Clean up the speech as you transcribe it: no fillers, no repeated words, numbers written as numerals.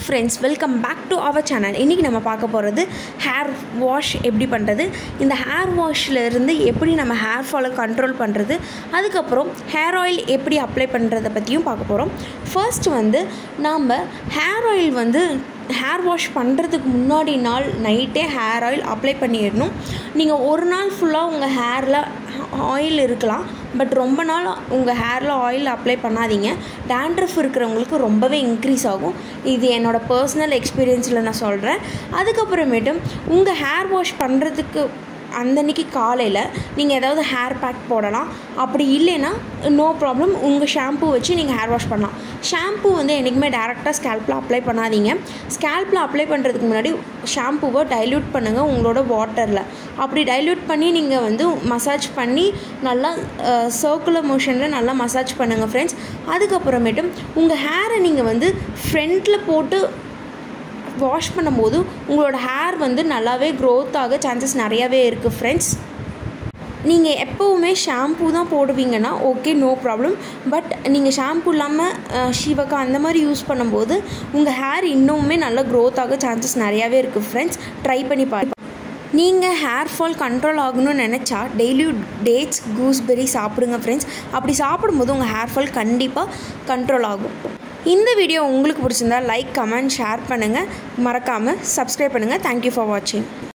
friends, welcome back to our channel. இன்னைக்கு நம்ம பார்க்க போறது ஹேர் வாஷ் எப்படி பண்றது, இந்த ஹேர் வாஷ்ல இருந்து எப்படி நம்ம ஹேர் ஃபாலை கண்ட்ரோல் பண்றது, அதுக்கு அப்புறம் ஹேர் ஆயில் எப்படி அப்ளை பண்றத பத்தியும் பார்க்க போறோம். ஃபர்ஸ்ட் நாம ஹேர் ஆயில் ஹேர் வாஷ் பண்ணுறதுக்கு முன்னாடி நாள் நைட்டே ஹேர் ஆயில் அப்ளை பண்ணிடணும். நீங்கள் ஒரு நாள் ஃபுல்லாக உங்கள் ஹேரில் ஆயில் இருக்கலாம், பட் ரொம்ப நாள் உங்கள் ஹேரில் ஆயில் அப்ளை பண்ணாதீங்க. டேண்ட்ரஃப் இருக்கிறவங்களுக்கு ரொம்பவே இன்க்ரீஸ் ஆகும். இது என்னோடய பர்சனல் எக்ஸ்பீரியன்ஸில் நான் சொல்கிறேன். அதுக்கப்புறமேட்டு உங்கள் ஹேர் வாஷ் பண்ணுறதுக்கு அன்றைக்கி காலையில் நீங்கள் ஏதாவது ஹேர் பேக் போடலாம். அப்படி இல்லைன்னா நோ ப்ராப்ளம், உங்கள் ஷாம்பு வச்சு நீங்கள் ஹேர் வாஷ் பண்ணலாம். ஷாம்பு என்றைக்குமே டேரெக்டாக ஸ்கேல்பில் அப்ளை பண்ணாதீங்க. ஸ்கேல்பில் அப்ளை பண்ணுறதுக்கு முன்னாடி ஷாம்புவை டைல்யூட் பண்ணுங்கள் உங்களோட வாட்டரில். அப்படி டைல்யூட் பண்ணி நீங்கள் மசாஜ் பண்ணி நல்லா சர்க்குலர் மோஷனில் நல்லா மசாஜ் பண்ணுங்கள் ஃப்ரெண்ட்ஸ். அதுக்கப்புறமேட்டு உங்கள் ஹேரை நீங்கள் ஃப்ரண்ட்டில் போட்டு வாஷ் பண்ணும்போது உங்களோட ஹேர் நல்லாவே க்ரோத் ஆக சான்சஸ் நிறையாவே இருக்குது ஃப்ரெண்ட்ஸ். நீங்கள் எப்போவுமே ஷாம்பூ தான் போடுவீங்கன்னா ஓகே, நோ ப்ராப்ளம். பட் நீங்கள் ஷாம்பூ இல்லாமல் ஷிவக்கா அந்த மாதிரி யூஸ் பண்ணும்போது உங்கள் ஹேர் இன்னுமே நல்லா க்ரோத் ஆக சான்சஸ் நிறையாவே இருக்குது ஃப்ரெண்ட்ஸ். ட்ரை பண்ணி பாருங்கள். நீங்கள் ஹேர் ஃபால் கண்ட்ரோல் ஆகணும்னு நினச்சா டெய்லியும் டேட்ஸ், கூஸ்பெரி சாப்பிடுங்க ஃப்ரெண்ட்ஸ். அப்படி சாப்பிடும்போது உங்கள் ஹேர் ஃபால் கண்டிப்பாக கண்ட்ரோல் ஆகும். இந்த வீடியோ உங்களுக்கு பிடிச்சிருந்தா லைக், கமெண்ட், ஷேர் பண்ணுங்கள். மறக்காமல் சப்ஸ்கிரைப் பண்ணுங்கள். தேங்க்யூ ஃபார் வாட்சிங்.